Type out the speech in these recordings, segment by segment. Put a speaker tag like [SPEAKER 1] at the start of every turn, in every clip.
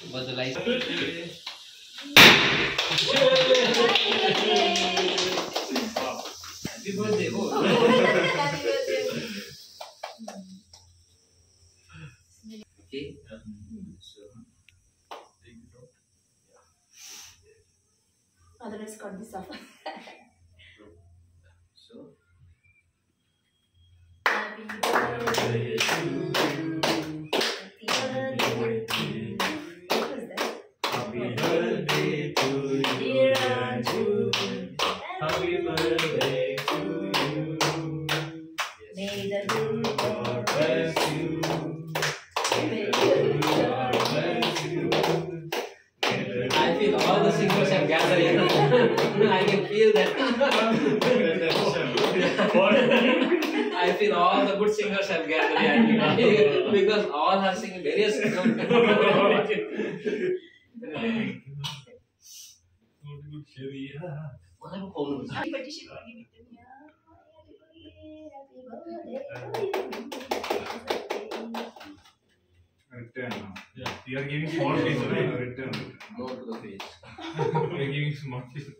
[SPEAKER 1] was the light. Happy birthday!
[SPEAKER 2] Happy birthday.
[SPEAKER 1] Okay. So,
[SPEAKER 2] Otherwise, cut this off.
[SPEAKER 1] so.
[SPEAKER 2] Happy birthday to you. Happy birthday to you. What was that?
[SPEAKER 3] Happy birthday to you,
[SPEAKER 2] Dear
[SPEAKER 3] Anju. Happy birthday to you.
[SPEAKER 2] May the good
[SPEAKER 3] God bless you.
[SPEAKER 2] May
[SPEAKER 3] May
[SPEAKER 2] the
[SPEAKER 3] the
[SPEAKER 2] good
[SPEAKER 3] good God bless you. May the
[SPEAKER 1] I feel all the singers have gathered here. I can feel that. I feel all the good singers have gathered here because all are singing various songs.
[SPEAKER 2] Happy birthday,
[SPEAKER 3] Return now. Yeah. You are giving small piece, right? Return.
[SPEAKER 1] Go to the face.
[SPEAKER 3] You are giving small piece.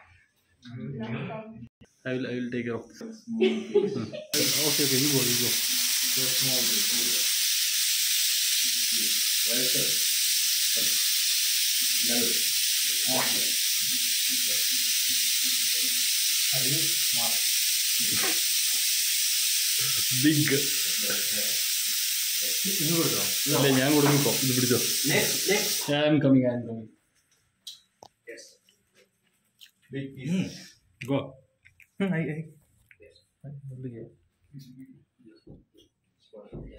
[SPEAKER 4] I will take care of.
[SPEAKER 3] Small piece.
[SPEAKER 4] Okay, you go.
[SPEAKER 3] So small piece. Welcome.
[SPEAKER 4] Big. ഇല്ല ഞാൻ കൊടുക്കും ഇത് പിടിച്ചോ.
[SPEAKER 1] Next.
[SPEAKER 4] I am coming.
[SPEAKER 3] Yes. Big piece.
[SPEAKER 4] Go.
[SPEAKER 1] Yes.